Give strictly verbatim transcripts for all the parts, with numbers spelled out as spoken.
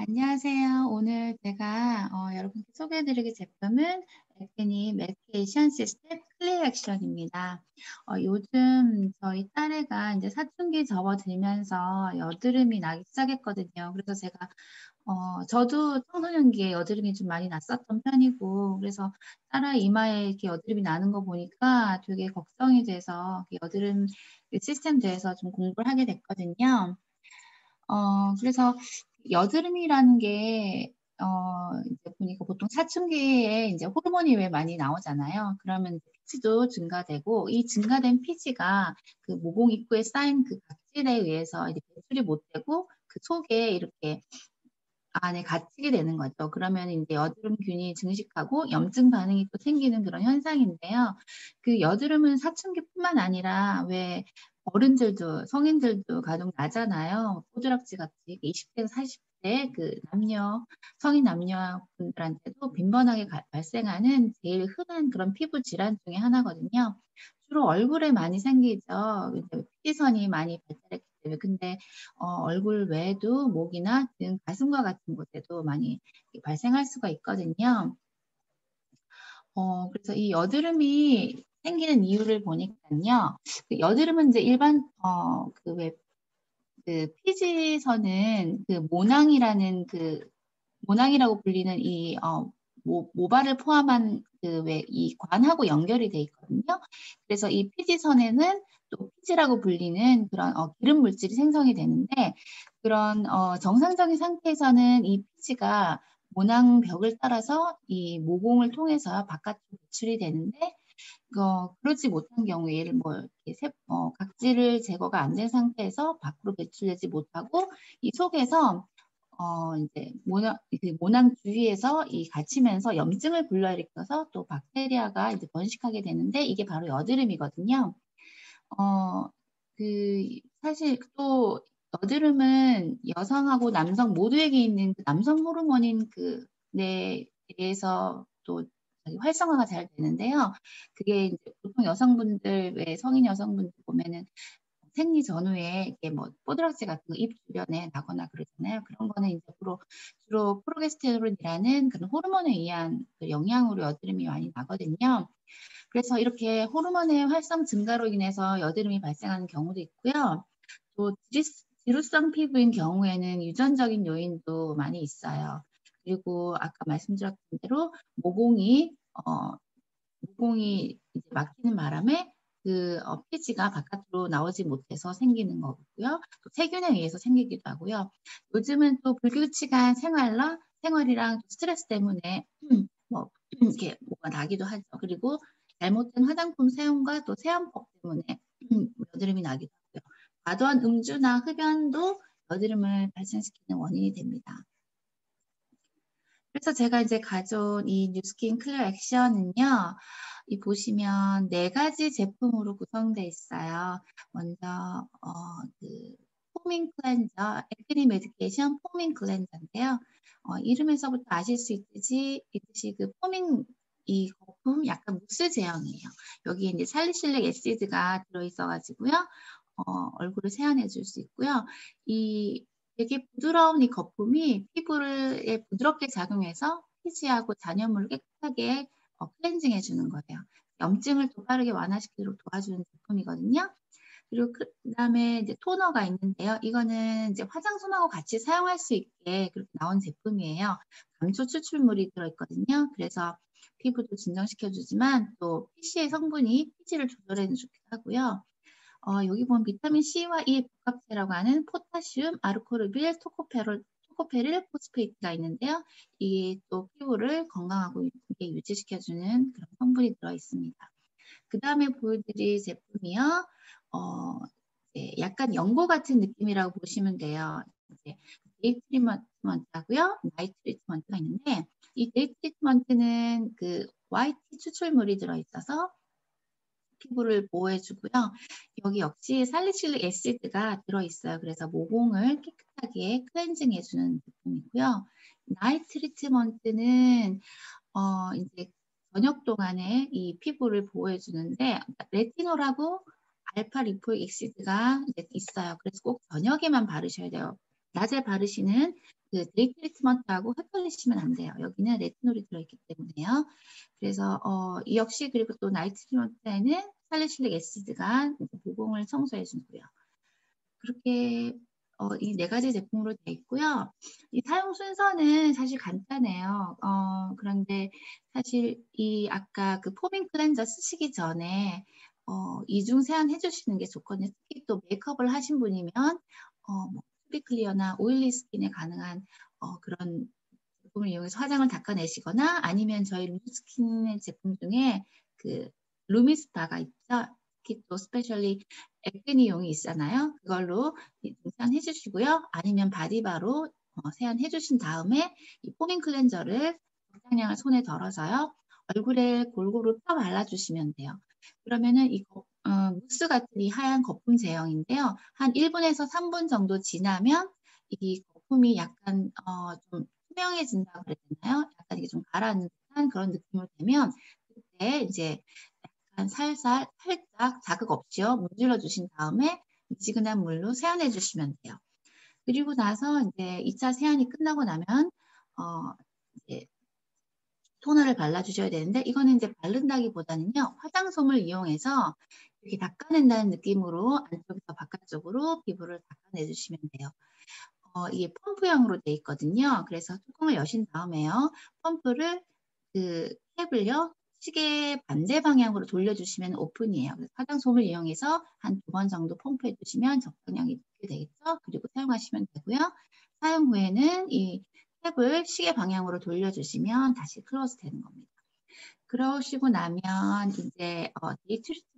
안녕하세요. 오늘 제가 어 여러분께 소개해 드릴 제품은 에크니 메디케이션 시스템 클리어 액션입니다. 어 요즘 저희 딸애가 인제 사춘기 접어들면서 여드름이 나기 시작했거든요. 그래서 제가 어 저도 청소년기에 여드름이 좀 많이 났었던 편이고, 그래서 딸아이 이마에 이렇게 여드름이 나는 거 보니까 되게 걱정이 돼서 그 여드름 그 시스템에 대해서 좀 공부를 하게 됐거든요. 어 그래서 여드름이라는 게 어 이제 보니까 보통 사춘기에 인제 호르몬이 왜 많이 나오잖아요. 그러면 피지도 증가되고, 이 증가된 피지가 그 모공 입구에 쌓인 그 각질에 의해서 이제 배출이 못 되고 그 속에 이렇게 안에 갇히게 되는 거죠. 그러면 인제 여드름균이 증식하고 염증 반응이 또 생기는 그런 현상인데요. 그 여드름은 사춘기뿐만 아니라 왜 어른들도 성인들도 간혹 나잖아요. 포도락지 같이 이십 대 사십 대 그 남녀 성인 남녀분들한테도 빈번하게 가 발생하는 제일 흔한 그런 피부 질환 중에 하나거든요. 주로 얼굴에 많이 생기죠. 이제 피지선이 많이 발달했기 때문에. 근데 어 얼굴 외에도 목이나 등, 가슴과 같은 곳에도 많이 이 발생할 수가 있거든요. 어 그래서 이 여드름이 생기는 이유를 보니깐요. 그 여드름은 인제 일반 어 그 왜 그 피지선은 그 모낭이라는 그 모낭이라고 불리는 이 어 모 모발을 포함한 그 왜 이 관하고 연결이 돼 있거든요. 그래서 이 피지선에는 또 피지라고 불리는 그런 어 기름 물질이 생성이 되는데, 그런 어 정상적인 상태에서는 이 피지가 모낭벽을 따라서 이 모공을 통해서 바깥으로 배출이 되는데, 어 그러지 못한 경우에 예를 뭐 이렇게 세 어 각질을 제거가 안 된 상태에서 밖으로 배출되지 못하고 이 속에서 어 인제 모낭 그 모낭 주위에서 이 갇히면서 염증을 불러일으켜서 또 박테리아가 이제 번식하게 되는데, 이게 바로 여드름이거든요. 어 그 사실 또 여드름은 여성하고 남성 모두에게 있는 그 남성 호르몬인 그 뇌에 의해서 또 저기 활성화가 잘 되는데요. 그게 인제 보통 여성분들 왜 성인 여성분들 보면은 생리 전후에 이렇게 뭐 뽀드락지 같은 거 입 주변에 나거나 그러잖아요. 그런 거는 인제 주로 주로 프로게스테론이라는 그런 호르몬에 의한 그 영향으로 여드름이 많이 나거든요. 그래서 이렇게 호르몬의 활성 증가로 인해서 여드름이 발생하는 경우도 있고요. 또 지리스 지루성 피부인 경우에는 유전적인 요인도 많이 있어요. 그리고 아까 말씀드렸던 대로 모공이 어 모공이 이제 막히는 바람에 그 어 피지가 바깥으로 나오지 못해서 생기는 거고요. 또 세균에 의해서 생기기도 하고요. 요즘은 또 불규칙한 생활러 생활이랑 스트레스 때문에 뭐 이렇게 뭐가 나기도 하죠. 그리고 잘못된 화장품 사용과 또 세안법 때문에 여드름이 나기도 하고요. 과도한 음주나 흡연도 여드름을 발생시키는 원인이 됩니다. 그래서 제가 이제 가져온 이 뉴스킨 클리어 액션은요. 이 보시면 네 가지 제품으로 구성돼 있어요. 먼저 어 그 포밍 클렌저, 액니 메디케이션 포밍 클렌저인데요. 어 이름에서부터 아실 수 있듯이 있듯이 그 포밍 이 거품 약간 무스 제형이에요. 여기에 인제 살리실릭 애시드가 들어 있어 가지고요. 어 얼굴을 세안해 줄 수 있고요. 이 되게 부드러운 이 거품이 피부를 에 부드럽게 작용해서 피지하고 잔여물을 깨끗하게 어 클렌징해 주는 거예요. 염증을 또 빠르게 완화시키도록 도와주는 제품이거든요. 그리고 그 그다음에 이제 토너가 있는데요. 이거는 이제 화장솜하고 같이 사용할 수 있게 그렇게 나온 제품이에요. 감초 추출물이 들어 있거든요. 그래서 피부도 진정시켜 주지만 또 피시의 성분이 피지를 조절해 주기도 하고요. 어 여기 보면 비타민 C와 E 복합체라고 하는 포타슘, 아르코르빌, 토코페롤 토코페릴 포스페이트가 있는데요. 이게 또 피부를 건강하고 예쁘게 유지시켜 주는 그런 성분이 들어 있습니다. 그다음에 보여드릴 제품이요. 어 이제 약간 연고 같은 느낌이라고 보시면 돼요. 이제 데이 트리트먼트하고요. 나이트 트리트먼트가 있는데, 이 데이 트리트먼트는 그 화이트 추출물이 들어 있어서 피부를 보호해 주고요. 여기 역시 살리실릭 애시드가 들어 있어요. 그래서 모공을 깨끗하게 클렌징해 주는 제품이고요. 나이트 트리트먼트는 어 인제 저녁 동안에 이 피부를 보호해 주는데, 레티놀하고 알파 리포익 애시드가 이제 있어요. 그래서 꼭 저녁에만 바르셔야 돼요. 낮에 바르시는 그 데이 트리트먼트하고 헷갈리시면 안 돼요. 여기는 레티놀이 들어있기 때문에요. 그래서 어, 이 역시 그리고 또 나이트 트리트먼트에는 살리실릭 애시드가 모공을 청소해 주고요. 그렇게 어, 이 네 가지 제품으로 되어 있고요. 이 사용 순서는 사실 간단해요. 어, 그런데 사실 이 아까 그 포밍 클렌저 쓰시기 전에 어, 이중 세안 해주시는 게 좋거든요. 특히 또 메이크업을 하신 분이면 어, 뭐 투비 클리어나 오일리 스킨에 가능한 어, 그런 제품을 이용해서 화장을 닦아내시거나 아니면 저희 루스킨의 제품 중에 그 루미스파가 있죠. 특히 또 스페셜리 액네용이 있잖아요. 그걸로 세안해 주시고요. 아니면 바디바로 어, 세안해 주신 다음에 이 포밍 클렌저를 적당량을 손에 덜어서요. 얼굴에 골고루 펴 발라주시면 돼요. 그러면은 이 어, 무스 같은 이 하얀 거품 제형인데요. 한 일 분에서 삼 분 정도 지나면 이 거품이 약간 어, 좀 투명해진다고 그래야 되나요? 약간 이게 좀 가라앉는 듯한 그런 느낌으로 되면 그때 이제 약간 살살 살짝 자극 없이요 문질러 주신 다음에 미지근한 물로 세안해 주시면 돼요. 그리고 나서 이제 이 차 세안이 끝나고 나면 어 이제 토너를 발라주셔야 되는데 이거는 이제 바른다기보다는요 화장솜을 이용해서 이렇게 닦아낸다는 느낌으로 안쪽에서 바깥쪽으로 피부를 닦아내 주시면 돼요. 어, 이게 펌프형으로 되어 있거든요. 그래서 뚜껑을 여신 다음에요. 펌프를 그 캡을요. 시계 반대 방향으로 돌려주시면 오픈이에요. 그래서 화장솜을 이용해서 한 두 번 정도 펌프해 주시면 적당량이 있게 되겠죠. 그리고 사용하시면 되고요. 사용 후에는 이 캡을 시계 방향으로 돌려주시면 다시 클로즈 되는 겁니다. 그러시고 나면 이제 어, 데이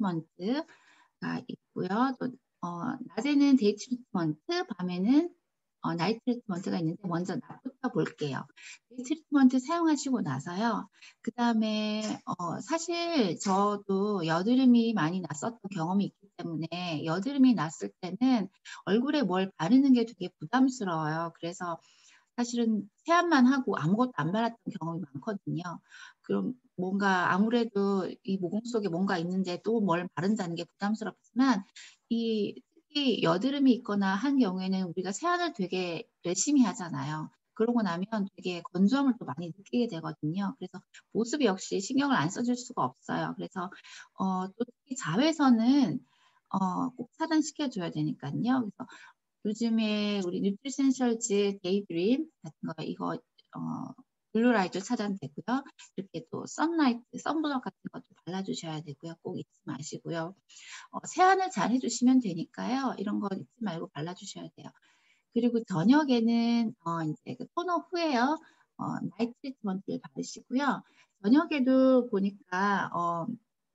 트리트먼트가 있고요. 또 어, 낮에는 데이 트리트먼트, 밤에는 어, 나이트 트리트먼트가 있는데 먼저 낮부터 볼게요. 데이 트리트먼트 사용하시고 나서요. 그 다음에 어, 사실 저도 여드름이 많이 났었던 경험이 있기 때문에 여드름이 났을 때는 얼굴에 뭘 바르는 게 되게 부담스러워요. 그래서 사실은 세안만 하고 아무것도 안 발랐던 경험이 많거든요. 그럼 뭔가 아무래도 이 모공 속에 뭔가 있는데 또 뭘 바른다는 게 부담스럽지만 이 특히 여드름이 있거나 한 경우에는 우리가 세안을 되게 열심히 하잖아요. 그러고 나면 되게 건조함을 또 많이 느끼게 되거든요. 그래서 모습이 역시 신경을 안 써줄 수가 없어요. 그래서 어, 또 특히 자외선은 어, 꼭 차단시켜줘야 되니까요. 그래서 요즘에 우리 뉴트리센셜즈 데이드림 같은 거 이거 어, 블루라이트 차단되고요. 이렇게 또 선라이트, 선블럭 같은 것도 발라주셔야 되고요. 꼭 잊지 마시고요. 어, 세안을 잘 해주시면 되니까요. 이런 거 잊지 말고 발라주셔야 돼요. 그리고 저녁에는 어, 이제 그 토너 후에요. 어, 나이트 트리트먼트를 바르시고요. 저녁에도 보니까 어,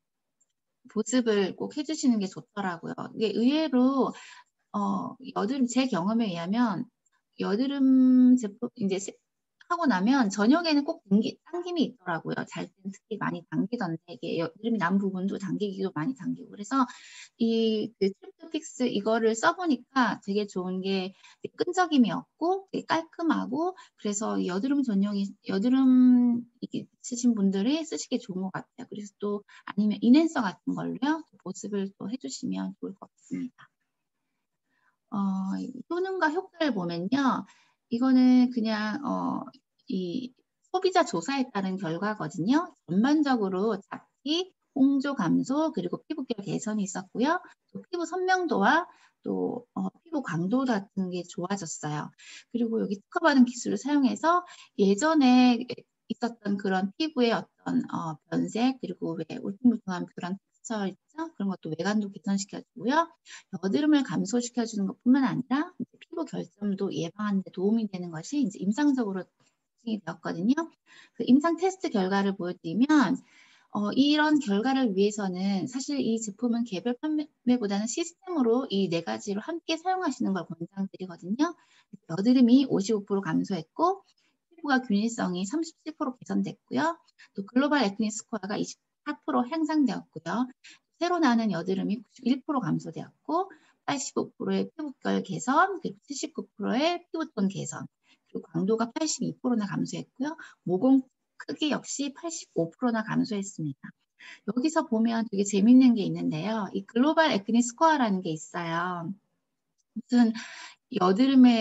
보습을 꼭 해주시는 게 좋더라고요. 이게 의외로 어, 여드름, 제 경험에 의하면 여드름 제품 이제 하고 나면 저녁에는 꼭 당기, 당김이 있더라고요. 잘 때는 특히 많이 당기던데 이게 여드름이 난 부분도 당기기도 많이 당기고 그래서 이 그 트리프픽스 이거를 써보니까 되게 좋은 게 끈적임이 없고 되게 깔끔하고 그래서 여드름 전용이 여드름 있으신 분들이 쓰시기 좋은 것 같아요. 그래서 또 아니면 인앤서 같은 걸로요 보습을 또 해주시면 좋을 것 같습니다. 어, 효능과 효과를 보면요. 이거는 그냥 어, 이 소비자 조사에 따른 결과거든요. 전반적으로 잡티, 홍조 감소, 그리고 피부결 개선이 있었고요. 또 피부 선명도와 또 어, 피부 강도 같은 게 좋아졌어요. 그리고 여기 특허받은 기술을 사용해서 예전에 있었던 그런 피부의 어떤 어, 변색 그리고 왜 울퉁불퉁한 그런 텍스처 있죠? 그런 것도 외관도 개선시켜주고요. 여드름을 감소시켜주는 것뿐만 아니라 피부 결점도 예방하는 데 도움이 되는 것이 이제 임상적으로 증명이 되었거든요. 그 임상 테스트 결과를 보여드리면 어, 이런 결과를 위해서는 사실 이 제품은 개별 판매보다는 시스템으로 이 네 가지로 함께 사용하시는 걸 권장드리거든요. 여드름이 오십오 퍼센트 감소했고 피부가 균일성이 삼십칠 퍼센트 개선됐고요. 또 글로벌 액니 스코어가 이십사 퍼센트 향상되었고요. 새로 나는 여드름이 구십일 퍼센트 감소되었고 팔십오 퍼센트의 피부결 개선, 그리고 칠십구 퍼센트의 피부톤 개선, 그리고 광도가 팔십이 퍼센트나 감소했고요. 모공 크기 역시 팔십오 퍼센트나 감소했습니다. 여기서 보면 되게 재밌는 게 있는데요. 이 글로벌 액니 스코어라는 게 있어요. 무슨 여드름에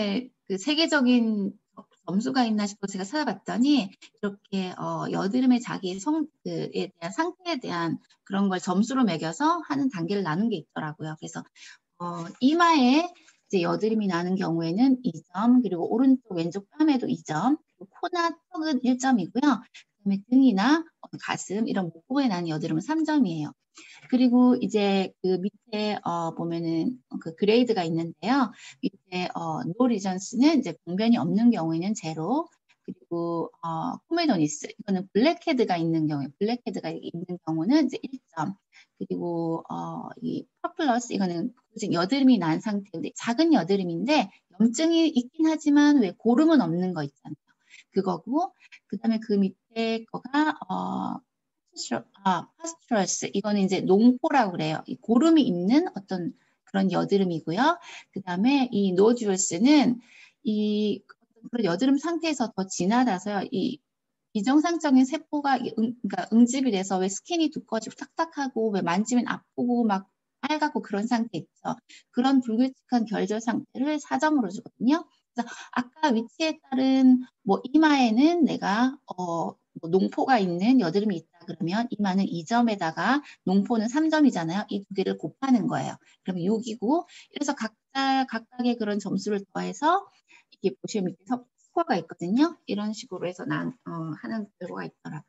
그 세계적인 점수가 있나 싶어서 제가 찾아봤더니 이렇게 어, 여드름의 자기 성에 대한 상태에 대한 그런 걸 점수로 매겨서 하는 단계를 나눈 게 있더라고요. 그래서 어, 이마에 이제 여드름이 나는 경우에는 이 점, 그리고 오른쪽 왼쪽 뺨에도 이 점, 그리고 코나 턱은 일 점이고요. 그다음에 등이나 가슴 이런 목 부분에 나는 여드름은 삼 점이에요. 그리고 이제 그 밑에 어, 보면은 그 그레이드가 있는데요. 밑에 어, 노 리전스는 이제 병변이 없는 경우에는 제로, 그리고 어, 코메도니스 이거는 블랙헤드가 있는 경우에 블랙헤드가 있는 경우는 이제 일 점, 그리고 어, 이 퍼플러스 이거는 지금 여드름이 난 상태인데 작은 여드름인데 염증이 있긴 하지만 왜 고름은 없는 거 있잖아요. 그거고 그다음에 그 밑에 거가 어, 아, 파스트러스 이거는 이제 농포라고 그래요. 이 고름이 있는 어떤 그런 여드름이고요. 그 다음에 이 노듀얼스는 이 그런 여드름 상태에서 더 지나다서요. 이 비정상적인 세포가 응, 그러니까 응집이 돼서 왜 스킨이 두꺼워지고 탁탁하고 왜 만지면 아프고 막 빨갛고 그런 상태 있죠. 그런 불규칙한 결절 상태를 사 점으로 주거든요. 그래서 아까 위치에 따른 뭐 이마에는 내가 어, 뭐 농포가 있는 여드름이 있다 그러면 이마는 이 점에다가 농포는 삼 점이잖아요. 이 두 개를 곱하는 거예요. 그러면 육이고 그래서 각자 각각의 그런 점수를 더해서 이게 보시면 밑에 스코어가 있거든요. 이런 식으로 해서 난 어, 하는 결과가 있더라고요.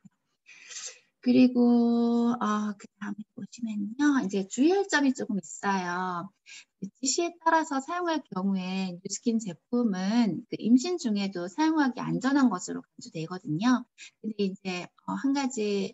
그리고 어, 그 다음에 보시면요. 이제 주의할 점이 조금 있어요. 지시에 따라서 사용할 경우에 뉴스킨 제품은 그 임신 중에도 사용하기 안전한 것으로 간주되거든요. 근데 이제 어, 한 가지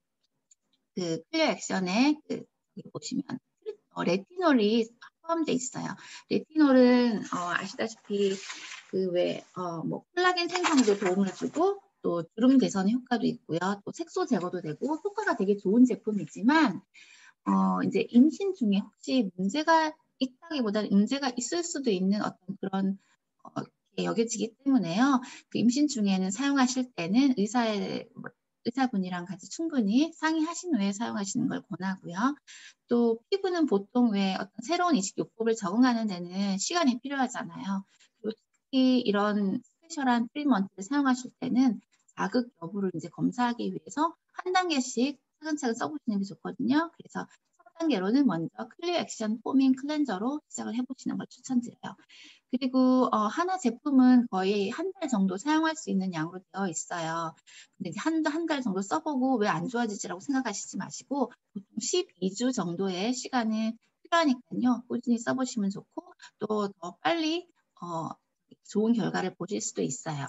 그 클리어 액션에 그 여기 보시면 어, 레티놀이 포함되어 있어요. 레티놀은 어, 아시다시피 그 왜 어, 뭐 콜라겐 생성도 도움을 주고 또 주름 개선 효과도 있고요. 또 색소 제거도 되고 효과가 되게 좋은 제품이지만 어, 이제 임신 중에 혹시 문제가 있다기보다는 문제가 있을 수도 있는 어떤 그런 어, 여겨지기 때문에요. 그 임신 중에는 사용하실 때는 의사의 의사분이랑 같이 충분히 상의하신 후에 사용하시는 걸 권하고요. 또 피부는 보통 왜 어떤 새로운 이식요법을 적응하는 데는 시간이 필요하잖아요. 그리고 특히 이런 스페셜한 트리트먼트를 사용하실 때는 자극 여부를 이제 검사하기 위해서 한 단계씩 차근차근 써보시는 게 좋거든요. 그래서 첫 단계로는 먼저 클리어 액션 포밍 클렌저로 시작을 해보시는 걸 추천드려요. 그리고 어, 하나 제품은 거의 한 달 정도 사용할 수 있는 양으로 되어 있어요. 근데 한, 한 달 정도 써보고 왜 안 좋아지지라고 생각하시지 마시고 보통 십이 주 정도의 시간이 필요하니까요. 꾸준히 써보시면 좋고 또 더 빨리 어, 좋은 결과를 보실 수도 있어요.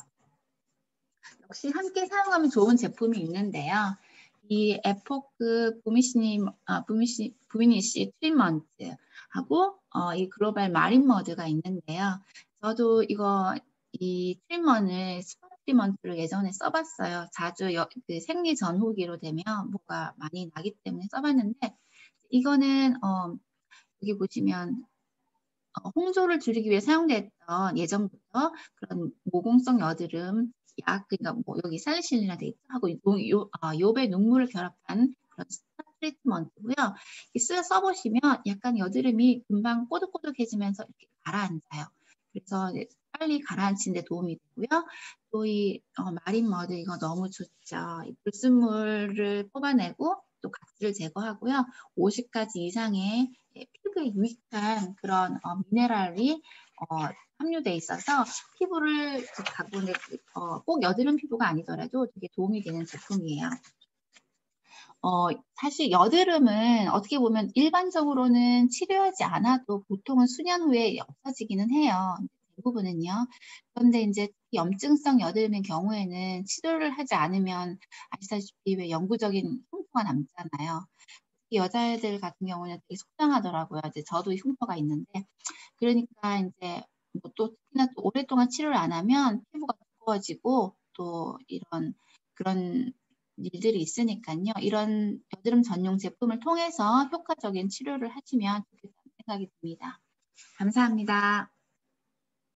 역시 함께 사용하면 좋은 제품이 있는데요. 이 에포크 부미시니, 아, 부미시, 부미니시 트리먼트하고 어, 이 글로벌 마린 머드가 있는데요. 저도 이거 이 트리먼을 스파 트리먼트를 예전에 써봤어요. 자주 여, 그 생리 전후기로 되면 뭐가 많이 나기 때문에 써봤는데 이거는 어, 여기 보시면 어, 홍조를 줄이기 위해 사용됐던 예전부터 그런 모공성 여드름 약, 그러니까 뭐 여기 살리실리나 돼 있죠. 하고 요, 요, 어, 요배 눈물을 결합한 그런 스파 트리트먼트고요. 쓰 써보시면 약간 여드름이 금방 꼬득꼬득해지면서 이렇게 가라앉아요. 그래서 빨리 가라앉히는 데 도움이 되고요. 또 이 어, 마린 머드 이거 너무 좋죠. 이 불순물을 뽑아내고 또 각질을 제거하고요. 오십 가지 이상의 피부에 유익한 그런 어, 미네랄이 어, 함유돼 있어서 피부를 가꾸는데 어, 꼭 여드름 피부가 아니더라도 되게 도움이 되는 제품이에요. 어, 사실 여드름은 어떻게 보면 일반적으로는 치료하지 않아도 보통은 수년 후에 없어지기는 해요. 대부분은요. 그런데 이제 염증성 여드름의 경우에는 치료를 하지 않으면 아시다시피 왜 영구적인 흉터가 남잖아요. 특히 여자애들 같은 경우는 되게 속상하더라고요. 이제 저도 흉터가 있는데 그러니까 이제 뭐또 특히나 또 오랫동안 치료를 안 하면 피부가 두꺼워지고 또 이런 그런 일들이 있으니까요. 이런 여드름 전용 제품을 통해서 효과적인 치료를 하시면 좋겠다는 생각이 듭니다. 감사합니다.